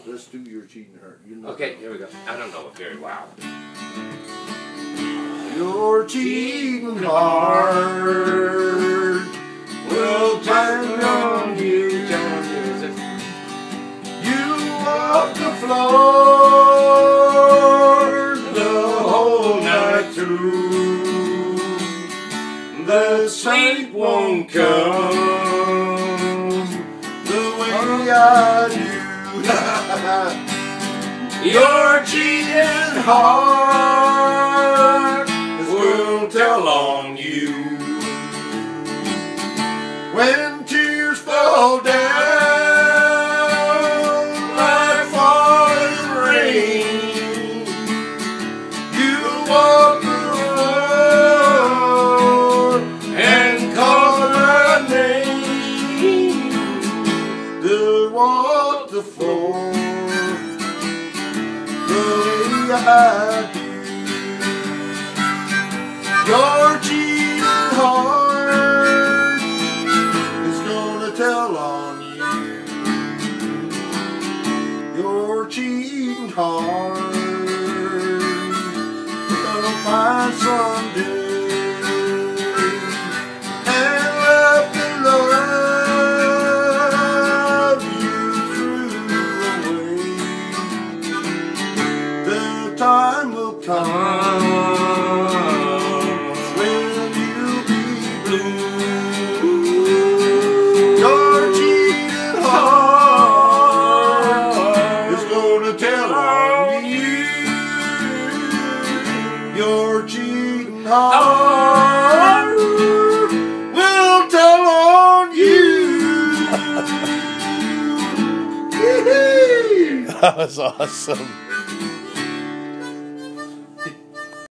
Let's do your cheating heart. You know. Okay, here we go. I don't know it very well. Your cheating heart will turn on you. You walk the floor the whole night through. The sleep won't come the way I do. Your cheating heart will tell on you. When tears fall down like falling rain, you walk the floor and call my name. To walk the floor the way I do. Your cheating heart is gonna tell on you. Your cheating heart will find someday and love to love you through the way. The time will come when you'll be blue. Your cheating heart is gonna tell on you. Your cheating heart will tell on you. That was awesome.